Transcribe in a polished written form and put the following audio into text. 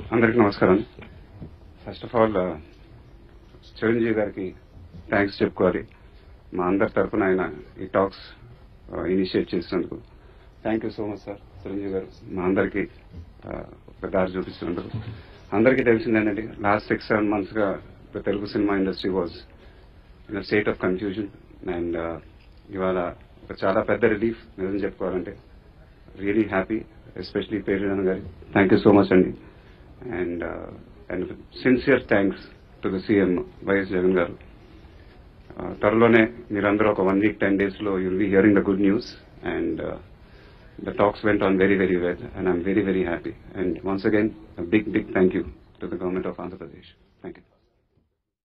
అందరికీ నమస్కారం. First of all Chiranjeevi గారికి థ్యాంక్స్ చెప్పుకోవాలి. మా అందరి తరఫున ఆయన ఈ టాక్స్ ఇనిషియేట్ చేసినందుకు thank you so much sir. Chiranjeevi గారు మా అందరికీ ఒక దారి చూపిస్తున్నందుకు. అందరికీ తెలిసిందేనండి, లాస్ట్ 6-7 months గా Telugu cinema industry was in state of confusion. And ఇవాళ ఒక చాలా పెద్ద రిలీఫ్ నిజం చెప్పుకోవాలంటే. రియలీ హ్యాపీ, ఎస్పెషలీ పేరు గారి థ్యాంక్ యూ సో మచ్ అండి. And sincere thanks to the CM YSJagan garu. త్వరలోనే మీరందరూ ఒక 1 week 10 days లో you'll be hearing the good news, and the talks went on very well, and I'm very happy. And once again, a big thank you to the government of Andhra Pradesh. Thank you.